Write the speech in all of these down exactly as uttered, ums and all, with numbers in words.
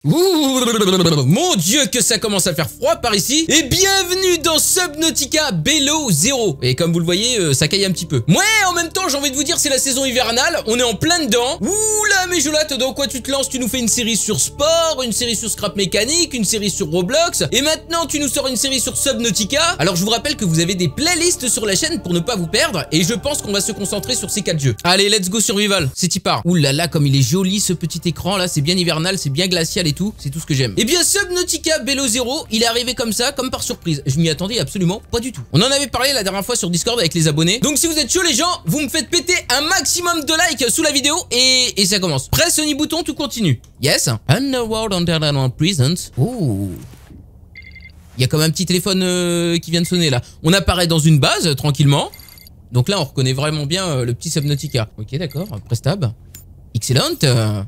Ouh, mon dieu que ça commence à faire froid par ici. Et bienvenue dans Subnautica Below Zero. Et comme vous le voyez, euh, ça caille un petit peu. Ouais, en même temps, j'ai envie de vous dire, c'est la saison hivernale. On est en plein dedans. Ouh là, mes jolates, dans quoi tu te lances? Tu nous fais une série sur sport, une série sur scrap mécanique, une série sur Roblox. Et maintenant, tu nous sors une série sur Subnautica. Alors, je vous rappelle que vous avez des playlists sur la chaîne pour ne pas vous perdre. Et je pense qu'on va se concentrer sur ces quatre jeux. Allez, let's go survival. C'est y part. Ouh là là, comme il est joli ce petit écran là. C'est bien hivernal, c'est bien glacial et tout. C'est tout ce que j'aime. Et bien, Subnautica Below Zero, il est arrivé comme ça, comme par surprise. Je m'y attendais absolument pas du tout. On en avait parlé la dernière fois sur Discord avec les abonnés. Donc, si vous êtes chaud, les gens, vous me faites péter un maximum de likes sous la vidéo et, et ça commence. Presse Sony bouton, tout continue. Yes. Underworld Underground Prisons. Oh. Il y a comme un petit téléphone euh, qui vient de sonner là. On apparaît dans une base euh, tranquillement. Donc là, on reconnaît vraiment bien euh, le petit Subnautica. Ok, d'accord. Press tab. Excellent. Euh...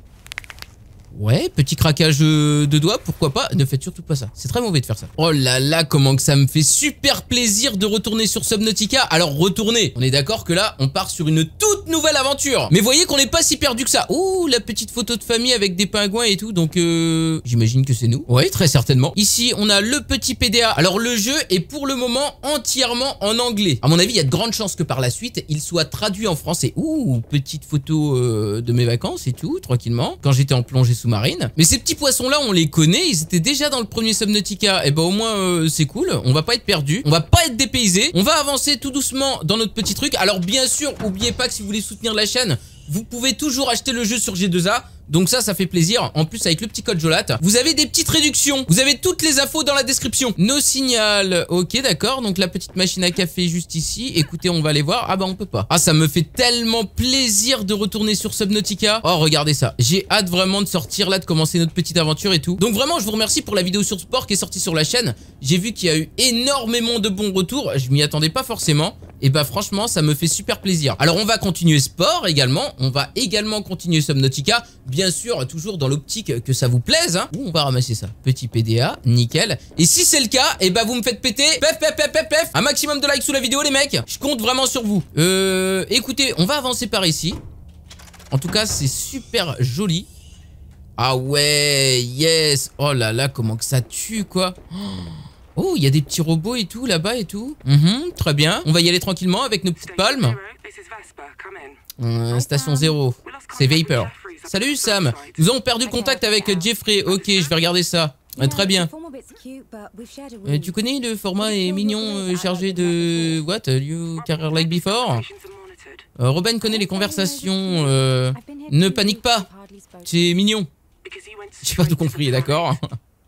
Ouais, petit craquage de doigts, pourquoi pas. Ne faites surtout pas ça, c'est très mauvais de faire ça. Oh là là, comment que ça me fait super plaisir de retourner sur Subnautica. Alors retourner, on est d'accord que là, on part sur une toute nouvelle aventure. Mais voyez qu'on n'est pas si perdu que ça. Ouh, la petite photo de famille avec des pingouins et tout, donc euh, j'imagine que c'est nous. Ouais, très certainement. Ici, on a le petit P D A. Alors le jeu est pour le moment entièrement en anglais. À mon avis, il y a de grandes chances que par la suite, il soit traduit en français. Ouh, petite photo euh, de mes vacances et tout, tranquillement. Quand j'étais en plongée sous-marine. Mais ces petits poissons là on les connaît, ils étaient déjà dans le premier Subnautica. Et bah au moins euh, c'est cool, on va pas être perdu, on va pas être dépaysé, on va avancer tout doucement dans notre petit truc. Alors bien sûr, oubliez pas que si vous voulez soutenir la chaîne, vous pouvez toujours acheter le jeu sur G deux A. Donc ça, ça fait plaisir. En plus, avec le petit code Jolat, vous avez des petites réductions. Vous avez toutes les infos dans la description. Nos signal. Ok, d'accord. Donc la petite machine à café juste ici. Écoutez, on va aller voir. Ah bah on peut pas. Ah, ça me fait tellement plaisir de retourner sur Subnautica. Oh, regardez ça. J'ai hâte vraiment de sortir là, de commencer notre petite aventure et tout. Donc vraiment, je vous remercie pour la vidéo sur sport qui est sortie sur la chaîne. J'ai vu qu'il y a eu énormément de bons retours. Je m'y attendais pas forcément. Et bah franchement, ça me fait super plaisir. Alors on va continuer sport également. On va également continuer Subnautica. Bien sûr, toujours dans l'optique que ça vous plaise. Hein. Ouh, on va ramasser ça. Petit P D A, nickel. Et si c'est le cas, et bah vous me faites péter. Pef, pef, pef, pef, pef. Un maximum de likes sous la vidéo, les mecs. Je compte vraiment sur vous. Euh, écoutez, on va avancer par ici. En tout cas, c'est super joli. Ah ouais, yes. Oh là là, comment que ça tue, quoi. Oh, il y a des petits robots et tout, là-bas et tout. Mmh, très bien. On va y aller tranquillement avec nos petites palmes. Euh, station zéro. C'est Vapor. Salut Sam. Nous avons perdu le contact avec Jeffrey. Ok, je vais regarder ça. Euh, très bien. Euh, tu connais le format est mignon euh, chargé de... What? You career like before? euh, Robin connaît les conversations. Euh, ne panique pas. C'est mignon. J'ai pas tout compris, d'accord.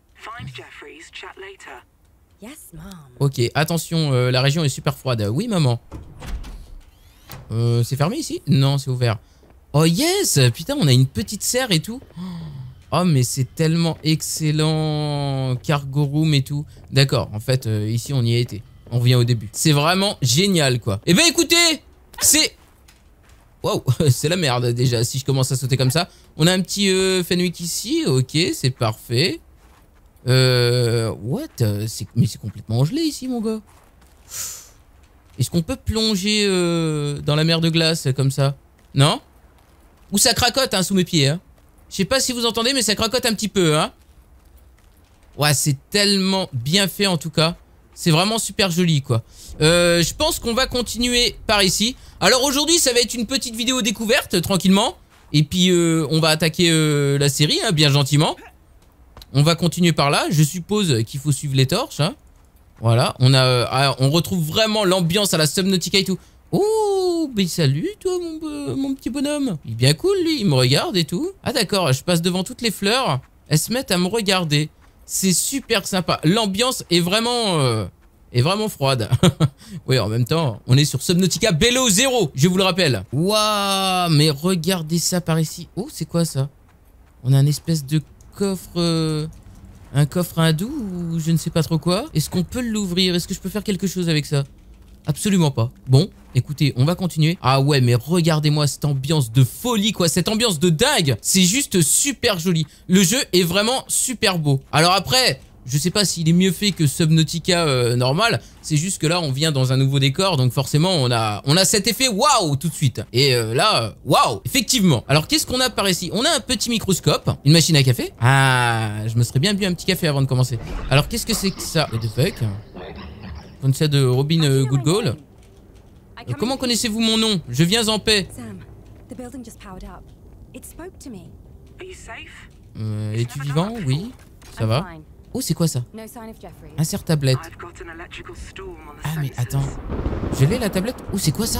Ok, attention, euh, la région est super froide. Oui, maman. Euh, c'est fermé ici? Non, c'est ouvert. Oh yes! Putain, on a une petite serre et tout. Oh, mais c'est tellement excellent. Cargo room et tout. D'accord, en fait, euh, ici, on y a été. On revient au début. C'est vraiment génial, quoi. Eh ben, écoutez, c'est... Waouh, c'est la merde, déjà, si je commence à sauter comme ça. On a un petit euh, Fenwick ici. Ok, c'est parfait. Euh... What? Mais c'est complètement gelé ici, mon gars. Est-ce qu'on peut plonger euh, dans la mer de glace comme ça? Non? Ou ça cracote hein, sous mes pieds. Hein. Je sais pas si vous entendez, mais ça cracote un petit peu. Hein. Ouais, c'est tellement bien fait en tout cas. C'est vraiment super joli quoi. Euh, je pense qu'on va continuer par ici. Alors aujourd'hui, ça va être une petite vidéo découverte, tranquillement. Et puis, euh, on va attaquer euh, la série, hein, bien gentiment. On va continuer par là. Je suppose qu'il faut suivre les torches. Hein. Voilà, on a, euh, on retrouve vraiment l'ambiance à la Subnautica et tout. Oh, mais salut toi mon, mon petit bonhomme. Il est bien cool lui, il me regarde et tout. Ah d'accord, je passe devant toutes les fleurs. Elles se mettent à me regarder. C'est super sympa. L'ambiance est vraiment, euh, est vraiment froide. Oui, en même temps, on est sur Subnautica Below Zero, je vous le rappelle. Waouh, mais regardez ça par ici. Oh, c'est quoi ça? On a une espèce de coffre... Euh... Un coffre hindou ou je ne sais pas trop quoi. Est-ce qu'on peut l'ouvrir? Est-ce que je peux faire quelque chose avec ça? Absolument pas. Bon, écoutez, on va continuer. Ah ouais, mais regardez-moi cette ambiance de folie, quoi. Cette ambiance de dingue. C'est juste super joli. Le jeu est vraiment super beau. Alors après, Je sais pas s'il est mieux fait que Subnautica euh, normal. C'est juste que là, on vient dans un nouveau décor. Donc forcément, on a, on a cet effet waouh tout de suite. Et euh, là, waouh, effectivement. Alors, qu'est-ce qu'on a par ici? On a un petit microscope. Une machine à café. Ah, je me serais bien bu un petit café avant de commencer. Alors, qu'est-ce que c'est que ça? What the fuck? Comme ça de Robin euh, Goodgall. Euh, comment connaissez-vous mon nom? Je viens en paix. Euh, Es-tu vivant? Oui. Ça va? Oh, c'est quoi ça? Insère tablette. Ah, mais attends. Je l'ai la tablette? Oh, c'est quoi ça?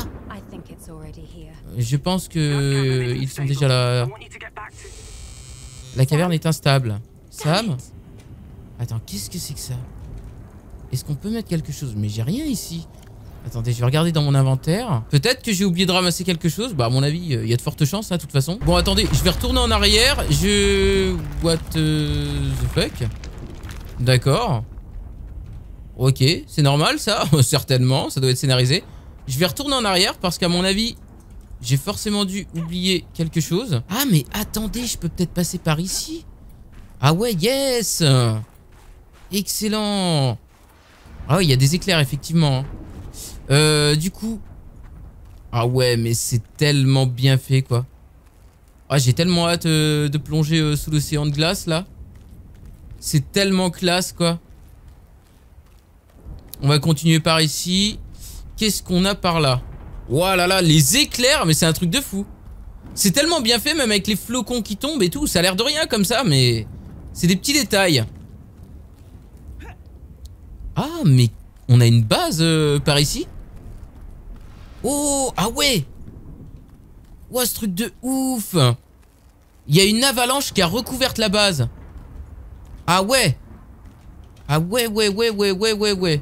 Je pense que ils sont déjà là. La caverne est instable. Sam? Attends, qu'est-ce que c'est que ça? Est-ce qu'on peut mettre quelque chose? Mais j'ai rien ici. Attendez, je vais regarder dans mon inventaire. Peut-être que j'ai oublié de ramasser quelque chose. Bah, à mon avis, il y a de fortes chances, hein, de toute façon. Bon, attendez, je vais retourner en arrière. Je... What the fuck? D'accord. Ok, c'est normal, ça? Certainement, ça doit être scénarisé. Je vais retourner en arrière parce qu'à mon avis, j'ai forcément dû oublier quelque chose. Ah, mais attendez, je peux peut-être passer par ici. Ah ouais, yes! Excellent! Ah oui, il y a des éclairs, effectivement. Euh, du coup... Ah ouais, mais c'est tellement bien fait, quoi. Ah, j'ai tellement hâte euh, de plonger euh, sous l'océan de glace, là. C'est tellement classe, quoi. On va continuer par ici. Qu'est-ce qu'on a par là? Oh là là, les éclairs, mais c'est un truc de fou. C'est tellement bien fait, même avec les flocons qui tombent et tout. Ça a l'air de rien comme ça, mais... c'est des petits détails. Ah, mais on a une base euh, par ici. Oh, ah ouais. Ouah, ce truc de ouf. Il y a une avalanche qui a recouvert la base. Ah ouais. Ah ouais, ouais, ouais, ouais, ouais, ouais, ouais.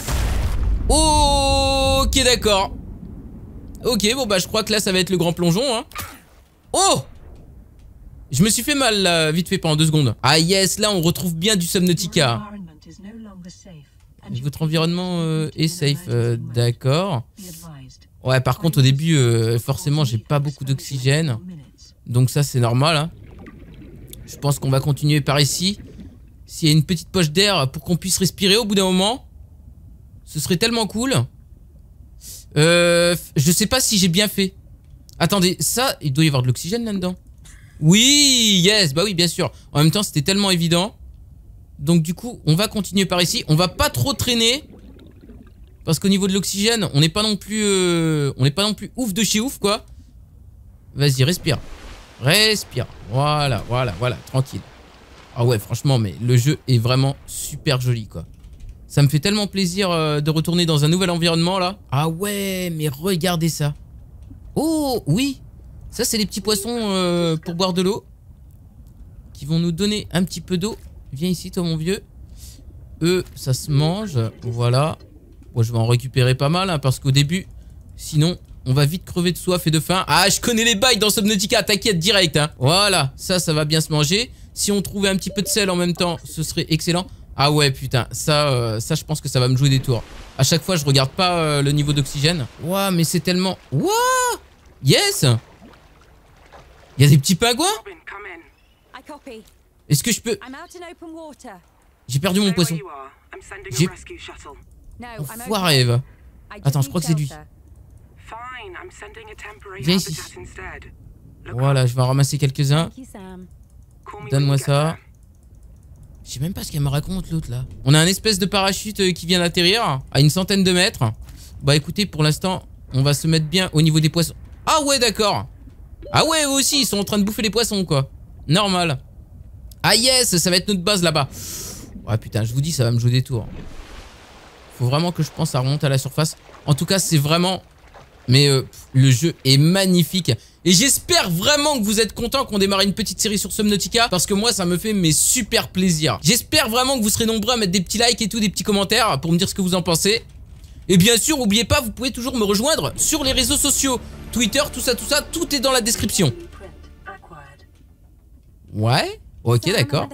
Oh, ok, d'accord. Ok, bon bah je crois que là ça va être le grand plongeon, hein. Oh, je me suis fait mal là, vite fait pendant deux secondes. Ah yes, là on retrouve bien du Subnautica. Votre environnement euh, est safe, euh, d'accord. Ouais, par contre au début, euh, forcément j'ai pas beaucoup d'oxygène. Donc ça c'est normal, hein. Je pense qu'on va continuer par ici. S'il y a une petite poche d'air pour qu'on puisse respirer au bout d'un moment, ce serait tellement cool. Euh, je sais pas si j'ai bien fait. Attendez, ça, il doit y avoir de l'oxygène là-dedans. Oui, yes, bah oui, bien sûr. En même temps, c'était tellement évident. Donc du coup, on va continuer par ici. On va pas trop traîner. Parce qu'au niveau de l'oxygène, on n'est pas non plus... Euh, on n'est pas non plus ouf de chez ouf, quoi. Vas-y, respire. Respire. Voilà, voilà, voilà, tranquille. Ah ouais, franchement, mais le jeu est vraiment super joli, quoi. Ça me fait tellement plaisir euh, de retourner dans un nouvel environnement, là. Ah ouais, mais regardez ça. Oh, oui. Ça, c'est les petits poissons euh, pour boire de l'eau. Qui vont nous donner un petit peu d'eau. Viens ici, toi, mon vieux. Eux, ça se mange. Voilà. Bon, je vais en récupérer pas mal, hein, parce qu'au début, sinon... on va vite crever de soif et de faim. Ah, je connais les bails dans Subnautica, t'inquiète, direct, hein. Voilà, ça, ça va bien se manger. Si on trouvait un petit peu de sel en même temps, ce serait excellent. Ah ouais, putain, ça, euh, ça, je pense que ça va me jouer des tours. À chaque fois, je regarde pas euh, le niveau d'oxygène. Ouah, mais c'est tellement... Ouah, yes. Il y a des petits pingouins. Est-ce que je peux... J'ai perdu mon poisson. J'ai... Enfoiré, Eve. Attends, je crois que c'est lui. Viens ici. Voilà, je vais en ramasser quelques-uns. Donne-moi ça. Je sais même pas ce qu'elle me raconte, l'autre, là. On a un espèce de parachute euh, qui vient d'atterrir à une centaine de mètres. Bah écoutez, pour l'instant, on va se mettre bien au niveau des poissons. Ah ouais, d'accord. Ah ouais, eux aussi, ils sont en train de bouffer les poissons, quoi. Normal. Ah yes, ça va être notre base, là-bas. Ah putain, je vous dis, ça va me jouer des tours. Faut vraiment que je pense à remonter à la surface. En tout cas, c'est vraiment... Mais euh, le jeu est magnifique. Et j'espère vraiment que vous êtes contents qu'on démarre une petite série sur Subnautica. Parce que moi, ça me fait mes super plaisir. J'espère vraiment que vous serez nombreux à mettre des petits likes et tout, des petits commentaires pour me dire ce que vous en pensez. Et bien sûr, n'oubliez pas, vous pouvez toujours me rejoindre sur les réseaux sociaux. Twitter, tout ça, tout ça, tout est dans la description. Ouais, ok, d'accord.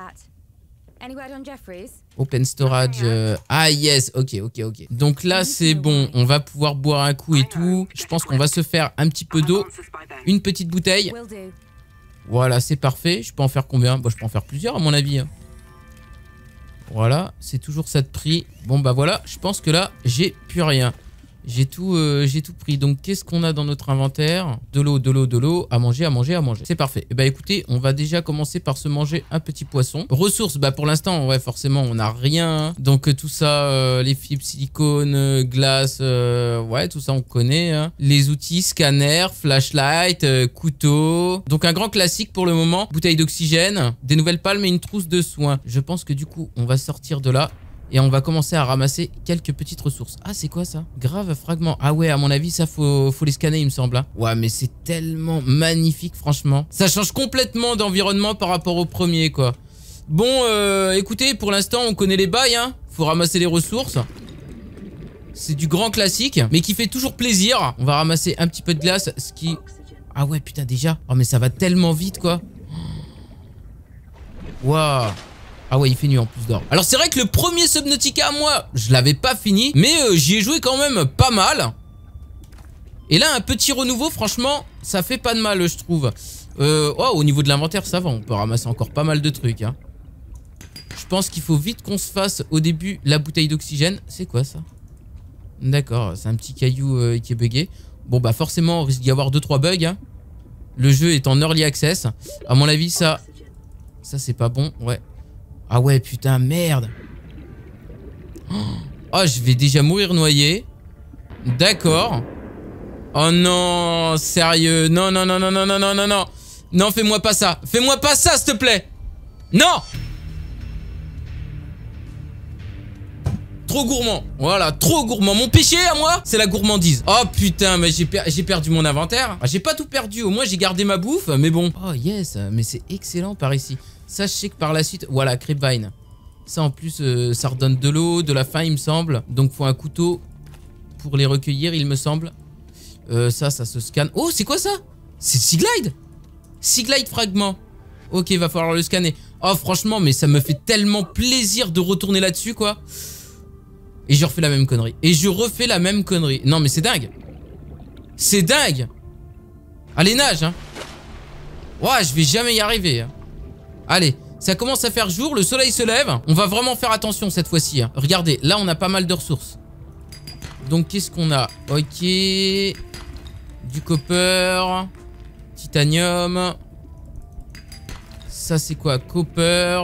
Open storage. Euh... Ah yes, ok, ok, ok. Donc là c'est bon, on va pouvoir boire un coup et tout. Je pense qu'on va se faire un petit peu d'eau. Une petite bouteille. Voilà, c'est parfait. Je peux en faire combien? Bon, je peux en faire plusieurs à mon avis. Voilà, c'est toujours ça de prix. Bon bah voilà, je pense que là, j'ai plus rien. J'ai tout, euh, j'ai tout pris. Donc, qu'est-ce qu'on a dans notre inventaire? De l'eau, de l'eau, de l'eau. À manger, à manger, à manger. C'est parfait. Et bah écoutez, on va déjà commencer par se manger un petit poisson. Ressources, bah pour l'instant, ouais, forcément, on n'a rien. Donc, euh, tout ça, euh, les fibres, silicone, euh, glace, euh, ouais, tout ça, on connaît. Hein. Les outils, scanner, flashlight, euh, couteau. Donc, un grand classique pour le moment. Bouteille d'oxygène, des nouvelles palmes et une trousse de soins. Je pense que du coup, on va sortir de là. Et on va commencer à ramasser quelques petites ressources. Ah, c'est quoi ça? Grave fragment. Ah ouais, à mon avis, ça, faut, faut les scanner, il me semble. Hein. Ouais, mais c'est tellement magnifique, franchement. Ça change complètement d'environnement par rapport au premier, quoi. Bon, euh, écoutez, pour l'instant, on connaît les bails, hein. Faut ramasser les ressources. C'est du grand classique, mais qui fait toujours plaisir. On va ramasser un petit peu de glace, ce qui... Ah ouais, putain, déjà. Oh, mais ça va tellement vite, quoi. Waouh. Ah ouais, il fait nuit en plus d'or. Alors c'est vrai que le premier Subnautica, moi, je l'avais pas fini, mais euh, j'y ai joué quand même pas mal. Et là, un petit renouveau, franchement, ça fait pas de mal, je trouve. Euh, oh, au niveau de l'inventaire, ça va, on peut ramasser encore pas mal de trucs. Hein. Je pense qu'il faut vite qu'on se fasse au début la bouteille d'oxygène. C'est quoi ça? D'accord, c'est un petit caillou euh, qui est bugué. Bon bah forcément, on risque d'y avoir deux trois bugs. Hein. Le jeu est en early access. À mon avis, ça... Ça, c'est pas bon, ouais. Ah ouais, putain, merde. Oh, je vais déjà mourir noyé. D'accord. Oh non, sérieux. Non, non, non, non, non, non, non, non, non. Non, fais-moi pas ça. Fais-moi pas ça, s'il te plaît. Non. Trop gourmand. Voilà, trop gourmand. Mon péché à moi, c'est la gourmandise. Oh putain, mais j'ai per j'ai perdu mon inventaire. Ah, j'ai pas tout perdu. Au moins, j'ai gardé ma bouffe. Mais bon. Oh yes, mais c'est excellent par ici. Ça, je sais que par la suite... Voilà, Creepvine. Ça, en plus, euh, ça redonne de l'eau, de la faim, il me semble. Donc, faut un couteau pour les recueillir, il me semble. Euh, ça, ça se scanne. Oh, c'est quoi ça? C'est Seaglide. Seaglide fragment. Ok, va falloir le scanner. Oh, franchement, mais ça me fait tellement plaisir de retourner là-dessus, quoi. Et je refais la même connerie. Et je refais la même connerie. Non, mais c'est dingue. C'est dingue. Allez, nage, hein. Ouah, je vais jamais y arriver, hein. Allez, ça commence à faire jour, le soleil se lève. On va vraiment faire attention cette fois-ci. Hein. Regardez, là on a pas mal de ressources. Donc qu'est-ce qu'on a? Ok. Du copper. Titanium. Ça c'est quoi? Copper.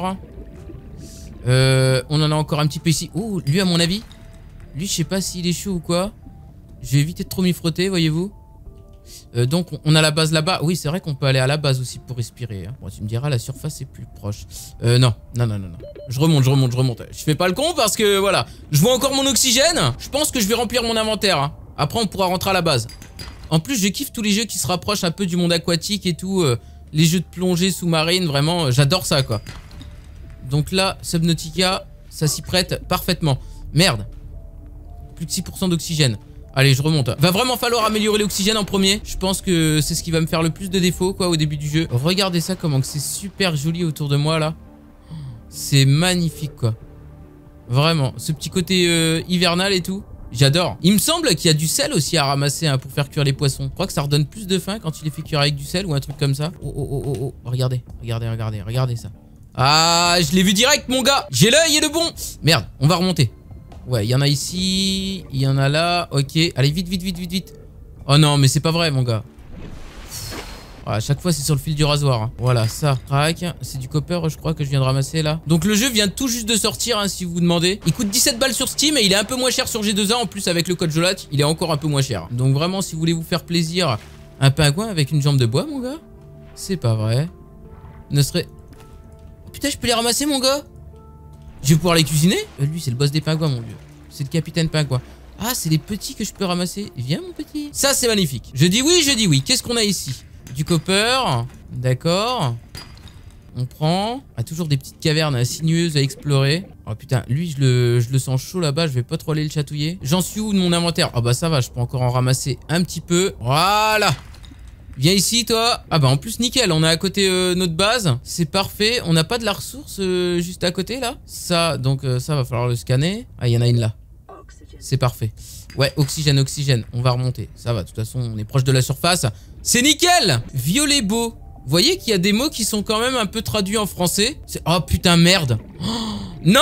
Euh, on en a encore un petit peu ici. Oh, lui à mon avis. Lui je sais pas s'il est chaud ou quoi. Je vais éviter de trop m'y frotter, voyez-vous. Euh, donc on a la base là-bas. Oui, c'est vrai qu'on peut aller à la base aussi pour respirer. Hein. Bon, tu me diras, la surface est plus proche. Euh, non, non, non, non, non. Je remonte, je remonte, je remonte. Je fais pas le con parce que voilà, je vois encore mon oxygène. Je pense que je vais remplir mon inventaire. Hein. Après, on pourra rentrer à la base. En plus, je kiffe tous les jeux qui se rapprochent un peu du monde aquatique et tout. Euh, les jeux de plongée sous-marine, vraiment, euh, j'adore ça, quoi. Donc là, Subnautica, ça s'y prête parfaitement. Merde. Plus de six pour cent d'oxygène. Allez, je remonte. Va vraiment falloir améliorer l'oxygène en premier. Je pense que c'est ce qui va me faire le plus de défauts, quoi, au début du jeu. Regardez ça, comment c'est super joli autour de moi, là. C'est magnifique, quoi. Vraiment. Ce petit côté euh, hivernal et tout. J'adore. Il me semble qu'il y a du sel aussi à ramasser hein, pour faire cuire les poissons. Je crois que ça redonne plus de faim quand tu les fais cuire avec du sel ou un truc comme ça. Oh, oh, oh, oh, oh. Regardez, regardez, regardez, regardez ça. Ah, je l'ai vu direct, mon gars. J'ai l'œil et le bon. Merde, on va remonter. Ouais, il y en a ici, il y en a là, ok. Allez, vite, vite, vite, vite, vite. Oh non, mais c'est pas vrai, mon gars. À chaque fois, c'est sur le fil du rasoir. Hein. Voilà, ça, crac. C'est du copper, je crois, que je viens de ramasser, là. Donc, le jeu vient tout juste de sortir, hein, si vous vous demandez. Il coûte dix-sept balles sur Steam et il est un peu moins cher sur G deux A. En plus, avec le code Jolat, il est encore un peu moins cher. Donc, vraiment, si vous voulez vous faire plaisir, un pingouin avec une jambe de bois, mon gars. C'est pas vrai. Ne serait... Oh, putain, je peux les ramasser, mon gars. Je vais pouvoir les cuisiner. euh, Lui, c'est le boss des pingouins, mon vieux. C'est le capitaine pingouin. Ah, c'est les petits que je peux ramasser. Viens, mon petit. Ça, c'est magnifique. Je dis oui, je dis oui. Qu'est-ce qu'on a ici? Du copper. D'accord. On prend. Ah, toujours des petites cavernes sinueuses à explorer. Oh putain, lui, je le, je le sens chaud là-bas. Je vais pas trop aller le chatouiller. J'en suis où de mon inventaire? Ah, oh, bah ça va. Je peux encore en ramasser un petit peu. Voilà. Viens ici, toi. Ah bah en plus, nickel. On est à côté euh, notre base. C'est parfait. On n'a pas de la ressource euh, juste à côté, là. Ça, donc euh, ça, va falloir le scanner. Ah, il y en a une là. C'est parfait. Ouais, oxygène, oxygène. On va remonter. Ça va, de toute façon, on est proche de la surface. C'est nickel. Violet beau. Vous voyez qu'il y a des mots qui sont quand même un peu traduits en français. Oh putain, merde. Oh, non!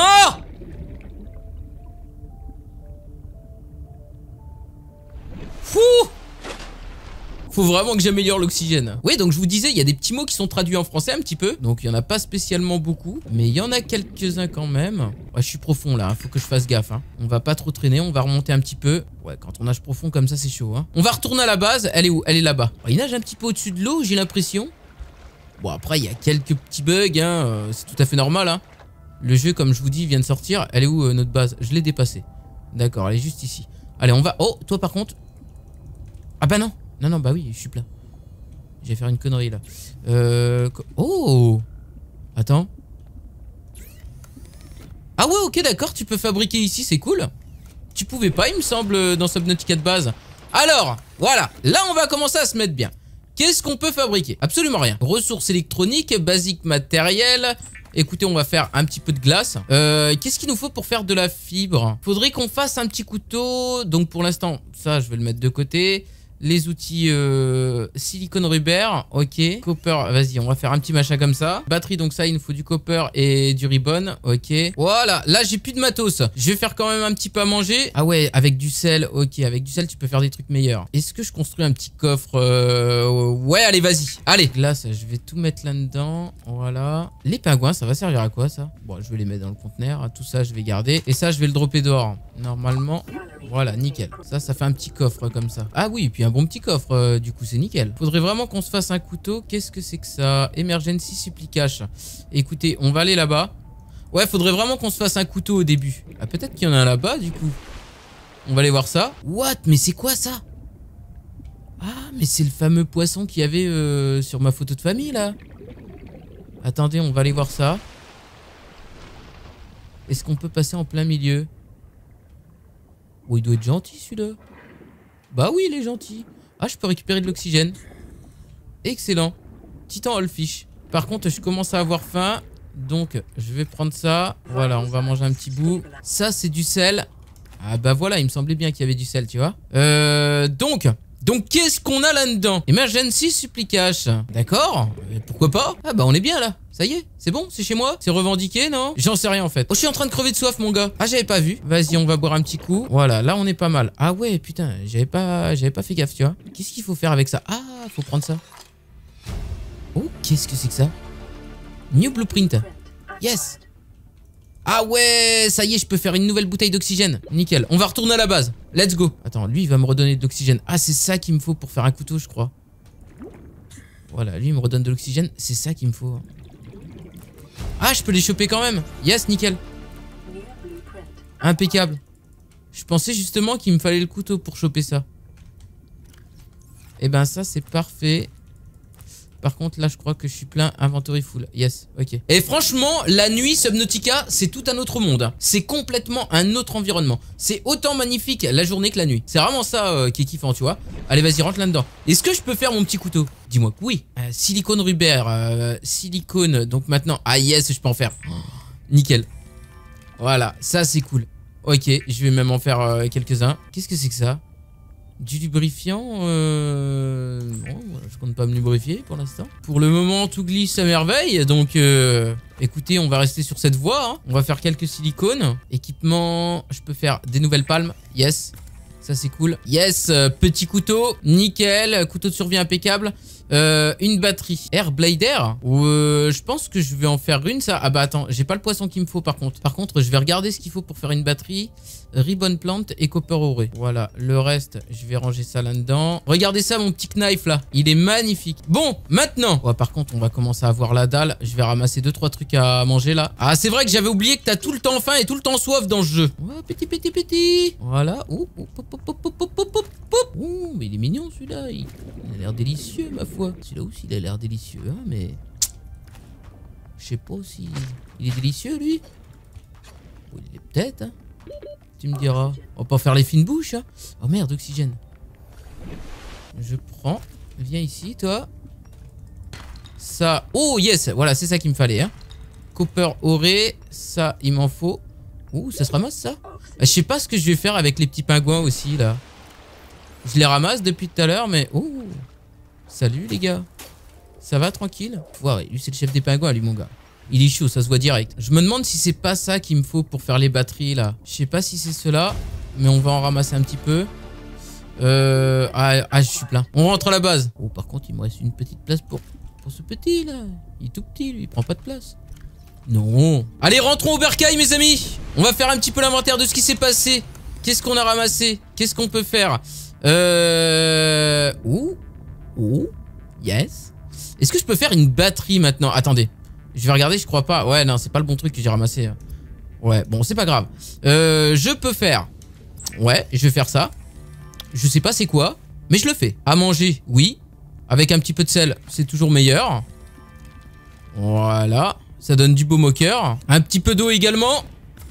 Fou! Faut vraiment que j'améliore l'oxygène. Oui, donc je vous disais, il y a des petits mots qui sont traduits en français un petit peu. Donc il y en a pas spécialement beaucoup, mais il y en a quelques-uns quand même. Ouais, je suis profond là, faut que je fasse gaffe. Hein. On va pas trop traîner, on va remonter un petit peu. Ouais, quand on nage profond comme ça, c'est chaud. Hein. On va retourner à la base. Elle est où? Elle est là-bas. Il nage un petit peu au-dessus de l'eau, j'ai l'impression. Bon, après, il y a quelques petits bugs. Hein. Euh, c'est tout à fait normal. Hein. Le jeu, comme je vous dis, vient de sortir. Elle est où euh, notre base? Je l'ai dépassée. D'accord, elle est juste ici. Allez, on va... Oh, toi par contre... Ah bah non. Non, non, bah oui, je suis plein. Je vais faire une connerie là. Euh... Oh! Attends. Ah ouais, ok, d'accord, tu peux fabriquer ici, c'est cool. Tu pouvais pas, il me semble, dans Subnautica de base. Alors, voilà, là on va commencer à se mettre bien. Qu'est-ce qu'on peut fabriquer? Absolument rien. Ressources électroniques, basique matériel. Écoutez, on va faire un petit peu de glace. Euh, Qu'est-ce qu'il nous faut pour faire de la fibre? Faudrait qu'on fasse un petit couteau. Donc pour l'instant, ça, je vais le mettre de côté. Les outils euh, silicone rubber, ok. Copper, vas-y, on va faire un petit machin comme ça. Batterie, donc ça, il nous faut du copper et du ribbon, ok. Voilà, là, j'ai plus de matos. Je vais faire quand même un petit peu à manger. Ah ouais, avec du sel, ok. Avec du sel, tu peux faire des trucs meilleurs. Est-ce que je construis un petit coffre euh... Ouais, allez, vas-y. Allez, là, ça, je vais tout mettre là-dedans. Voilà. Les pingouins, ça va servir à quoi, ça? Bon, je vais les mettre dans le conteneur. Tout ça, je vais garder. Et ça, je vais le dropper dehors. Normalement, voilà, nickel. Ça, ça fait un petit coffre comme ça. Ah oui, et puis un bon petit coffre, euh, du coup, c'est nickel. Faudrait vraiment qu'on se fasse un couteau. Qu'est-ce que c'est que ça? Emergency supply cache. Écoutez, on va aller là-bas. Ouais, faudrait vraiment qu'on se fasse un couteau au début. Ah, peut-être qu'il y en a un là-bas, du coup. On va aller voir ça. What? Mais c'est quoi ça? Ah, mais c'est le fameux poisson qu'il y avait euh, sur ma photo de famille, là. Attendez, on va aller voir ça. Est-ce qu'on peut passer en plein milieu? Oh, il doit être gentil, celui-là. Bah oui, il est gentil. Ah, je peux récupérer de l'oxygène. Excellent. Titan Hellfish. Par contre, je commence à avoir faim. Donc, je vais prendre ça. Voilà, on va manger un petit bout. Ça, c'est du sel. Ah bah voilà, il me semblait bien qu'il y avait du sel, tu vois. Euh, donc... Donc qu'est-ce qu'on a là-dedans? Emergency supply cache. D'accord, pourquoi pas? Ah bah on est bien là. Ça y est, c'est bon, c'est chez moi? C'est revendiqué, non? J'en sais rien en fait. Oh, je suis en train de crever de soif, mon gars. Ah, j'avais pas vu. Vas-y, on va boire un petit coup. Voilà, là on est pas mal. Ah ouais, putain, j'avais pas j'avais pas fait gaffe, tu vois. Qu'est-ce qu'il faut faire avec ça? Ah, faut prendre ça. Oh, qu'est-ce que c'est que ça? New blueprint. Yes. Ah ouais, ça y est, je peux faire une nouvelle bouteille d'oxygène. Nickel. On va retourner à la base. Let's go. Attends, lui, il va me redonner de l'oxygène. Ah, c'est ça qu'il me faut pour faire un couteau, je crois. Voilà, lui, il me redonne de l'oxygène. C'est ça qu'il me faut. Ah, je peux les choper quand même. Yes, nickel. Impeccable. Je pensais justement qu'il me fallait le couteau pour choper ça. Et ben ça, c'est parfait. Par contre, là, je crois que je suis plein. Inventory full. Yes, ok. Et franchement, la nuit, Subnautica, c'est tout un autre monde. C'est complètement un autre environnement. C'est autant magnifique la journée que la nuit. C'est vraiment ça euh, qui est kiffant, tu vois. Allez, vas-y, rentre là-dedans. Est-ce que je peux faire mon petit couteau? Dis-moi que oui. Euh, silicone rubber. Euh, silicone. Donc maintenant, ah yes, je peux en faire. Oh, nickel. Voilà, ça, c'est cool. Ok, je vais même en faire euh, quelques-uns. Qu'est-ce que c'est que ça? Du lubrifiant, euh... bon, je compte pas me lubrifier pour l'instant. Pour le moment, tout glisse à merveille. Donc, euh... écoutez, on va rester sur cette voie. Hein. On va faire quelques silicones. Équipement, je peux faire des nouvelles palmes. Yes, ça c'est cool. Yes, euh, petit couteau, nickel. Couteau de survie impeccable. Euh, une batterie. Air Blader. Euh, je pense que je vais en faire une, ça. Ah bah attends, j'ai pas le poisson qu'il me faut par contre. Par contre, je vais regarder ce qu'il faut pour faire une batterie. Ribbon plant et copper ore. Voilà, le reste, je vais ranger ça là-dedans. Regardez ça, mon petit knife là. Il est magnifique. Bon, maintenant. Ouais, par contre, on va commencer à avoir la dalle. Je vais ramasser deux trois trucs à manger là. Ah, c'est vrai que j'avais oublié que t'as tout le temps faim et tout le temps soif dans ce jeu. Ouais, petit, petit, petit. Voilà. Ouh, ouh, ouh, ouh, ouh, ouh, ouh, ouh, ouh. Ouh, mais il est mignon celui-là. Il, il a l'air délicieux, ma foi. Celui-là aussi, il a l'air délicieux, hein, mais... Je sais pas si... Il est délicieux, lui? Oui, il est peut-être, hein. Tu me diras. On va pas faire les fines bouches, hein. Oh merde, oxygène. Je prends. Viens ici, toi. Ça... Oh, yes. Voilà, c'est ça qu'il me fallait, hein. Copper ore. Ça, il m'en faut. Ouh, ça se ramasse, ça? Je sais pas ce que je vais faire avec les petits pingouins aussi, là. Je les ramasse depuis tout à l'heure, mais... Ouh. Salut, les gars. Ça va, tranquille? Ouais, lui, c'est le chef des pingouins, lui, mon gars. Il est chaud, ça se voit direct. Je me demande si c'est pas ça qu'il me faut pour faire les batteries, là. Je sais pas si c'est cela, mais on va en ramasser un petit peu. Euh... Ah, ah, je suis plein. On rentre à la base. Oh, par contre, il me reste une petite place pour, pour ce petit, là. Il est tout petit, lui. Il prend pas de place. Non. Allez, rentrons au bercail, mes amis. On va faire un petit peu l'inventaire de ce qui s'est passé. Qu'est-ce qu'on a ramassé? Qu'est-ce qu'on peut faire? Euh... Ouh. Ouh. Yes. Est-ce que je peux faire une batterie maintenant? Attendez. Je vais regarder, je crois pas. Ouais, non, c'est pas le bon truc que j'ai ramassé. Ouais, bon, c'est pas grave. Euh, je peux faire... Ouais, je vais faire ça. Je sais pas c'est quoi, mais je le fais. À manger, oui. Avec un petit peu de sel, c'est toujours meilleur. Voilà. Ça donne du baume au cœur. Un petit peu d'eau également.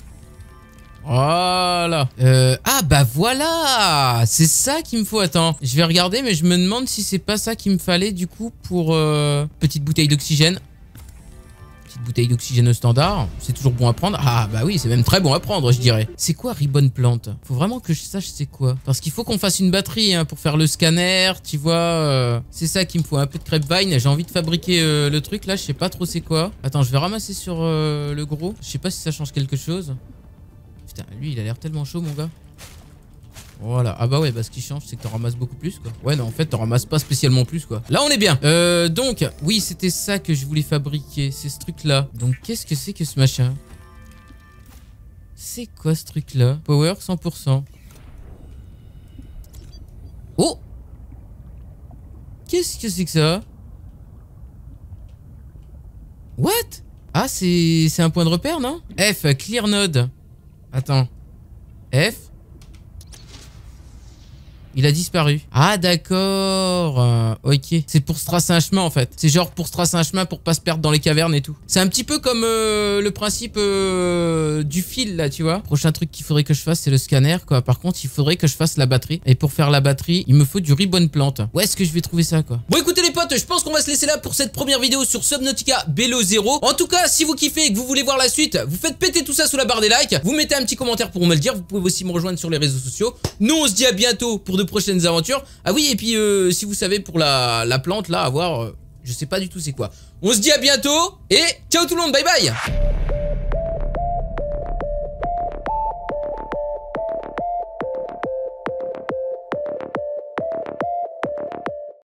Voilà. Euh, ah bah voilà. C'est ça qu'il me faut. Attends, je vais regarder, mais je me demande si c'est pas ça qu'il me fallait du coup pour... Euh, petite bouteille d'oxygène. Petite bouteille d'oxygène standard. C'est toujours bon à prendre. Ah bah oui, c'est même très bon à prendre, je dirais. C'est quoi Ribbon Plant? Faut vraiment que je sache c'est quoi. Parce qu'il faut qu'on fasse une batterie hein, pour faire le scanner, tu vois. Euh, c'est ça qu'il me faut. Un peu de crêpe-vine. J'ai envie de fabriquer euh, le truc là. Je sais pas trop c'est quoi. Attends, je vais ramasser sur euh, le gros. Je sais pas si ça change quelque chose. Putain, lui, il a l'air tellement chaud, mon gars. Voilà. Ah bah ouais, bah ce qui change, c'est que t'en ramasses beaucoup plus, quoi. Ouais, non, en fait, t'en ramasses pas spécialement plus, quoi. Là, on est bien. Euh, donc, oui, c'était ça que je voulais fabriquer. C'est ce truc-là. Donc, qu'est-ce que c'est que ce machin? C'est quoi, ce truc-là? Power cent pour cent. Oh! Qu'est-ce que c'est que ça? What? Ah, c'est c'est un point de repère, non? F, clear node. Attends. F. Il a disparu. Ah d'accord. Euh, ok. C'est pour se tracer un chemin en fait. C'est genre pour se tracer un chemin pour pas se perdre dans les cavernes et tout. C'est un petit peu comme euh, le principe euh, du fil là, tu vois. Prochain truc qu'il faudrait que je fasse, c'est le scanner quoi. Par contre, il faudrait que je fasse la batterie. Et pour faire la batterie, il me faut du ribbon plant. Où est-ce que je vais trouver ça quoi? Bon écoutez les potes, je pense qu'on va se laisser là pour cette première vidéo sur Subnautica Below zéro. En tout cas, si vous kiffez et que vous voulez voir la suite, vous faites péter tout ça sous la barre des likes. Vous mettez un petit commentaire pour me le dire. Vous pouvez aussi me rejoindre sur les réseaux sociaux. Nous on se dit à bientôt pour de prochaines aventures. Ah oui, et puis euh, si vous savez pour la, la plante là, à voir, euh, je sais pas du tout c'est quoi. On se dit à bientôt et ciao tout le monde, bye bye.